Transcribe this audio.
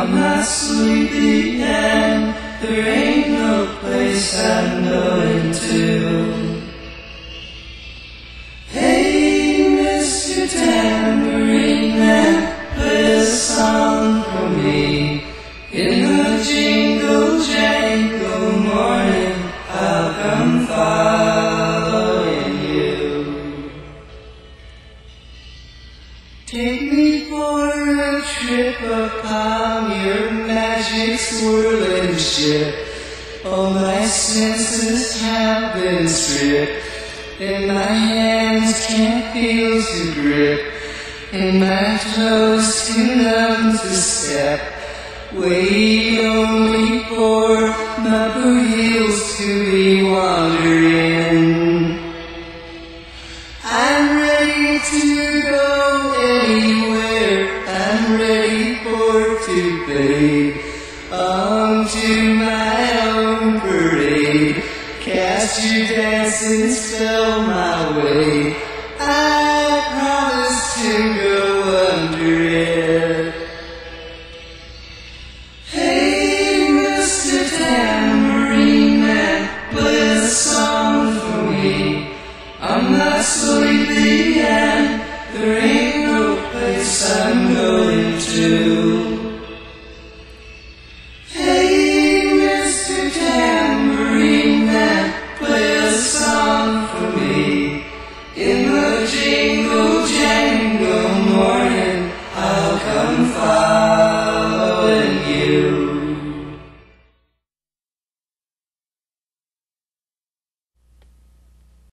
I'm not sleepy and there ain't no place I'm going to. Hey, Mr. Tambourine Man, play a song for me. In the jingle jangle morning, I'll come following you. Take me for a trip upon your magic swirling ship. All my senses have been stripped, and my hands can't feel to grip, and my toes too numb to step. Wait only for my blue heels to be wandering. I'm ready to go anywhere. I'm ready for to fade onto my own parade. Cast your dancing spell my way. I promise to go under it. Hey, Mr. Tambourine Man, play a song for me. I'm not so